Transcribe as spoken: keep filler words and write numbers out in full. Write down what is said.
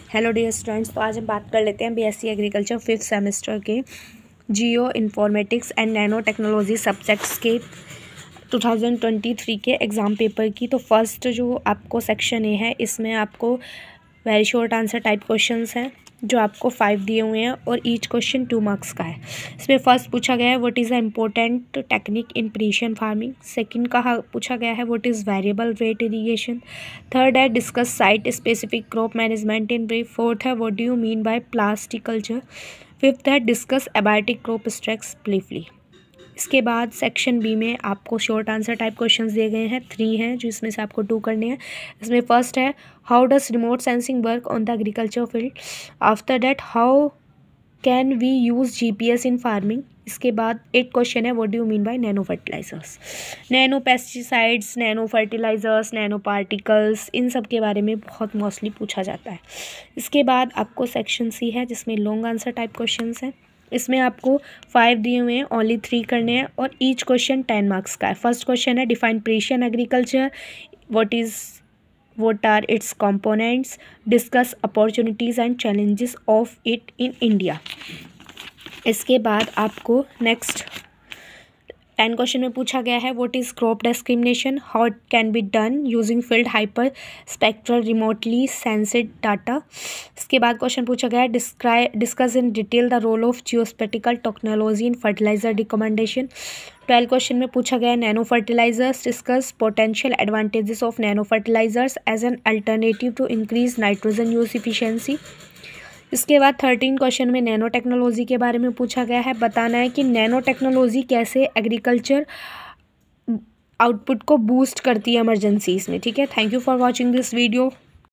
Hello dear students, तो आज हम बात कर लेते हैं बीएससी एग्रीकल्चर फिफ्थ सेमेस्टर के geo informatics and nano technology subjects के टू थाउजेंड ट्वेंटी थ्री के एग्ज़ाम पेपर की। तो फर्स्ट जो आपको सेक्शन ए है, इसमें आपको very short answer type questions हैं जो आपको फाइव दिए हुए हैं और ईच क्वेश्चन टू मार्क्स का है। इसमें फर्स्ट पूछा गया है what is the important technique in precision farming. Second कहा पूछा गया है what is variable rate irrigation. Third है discuss site specific crop management in brief. Fourth है what do you mean by plasticulture. Fifth है discuss abiotic crop stress briefly. इसके बाद section B में आपको शॉर्ट आंसर टाइप क्वेश्चंस दिए गए हैं, थ्री हैं जो इसमें से आपको टू करने हैं। इसमें फर्स्ट है how does remote sensing work on the agriculture field. After that how can we use GPS in farming. इसके बाद एक क्वेश्चन है what do you mean by nano fertilizers. Nano pesticides, nano fertilizers, nano particles, इन सब के बारे में बहुत मोस्टली पूछा जाता है। इसके बाद आपको सेक्शन सी है जिसमें लॉन्ग आंसर टाइप क्वेश्चंस हैं। इसमें आपको फाइव दिए हुए हैं, ओनली थ्री करने हैं और ईच क्वेश्चन टेन मार्क्स का है। फर्स्ट क्वेश्चन है define precision agriculture, what is what are its components, discuss opportunities and challenges of it in India. इसके बाद आपको नेक्स्ट टेन क्वेश्चन में पूछा गया है what is crop discrimination, how it can be done using field hyper spectral remotely sensed data. इसके बाद question पूछा गया है describe discuss in detail the role of geospatial technology in fertilizer recommendation. Twelve question में पूछा गया है nano fertilizers, discuss potential advantages of nano fertilizers as an alternative to increase nitrogen use efficiency. इसके बाद thirteen question में nano technology के बारे में पूछा गया है, बताना है कि नैनो टेक्नोलॉजी कैसे एग्रीकल्चर आउटपुट को बूस्ट करती है इमरजेंसीज में। ठीक है, thank you for watching this video.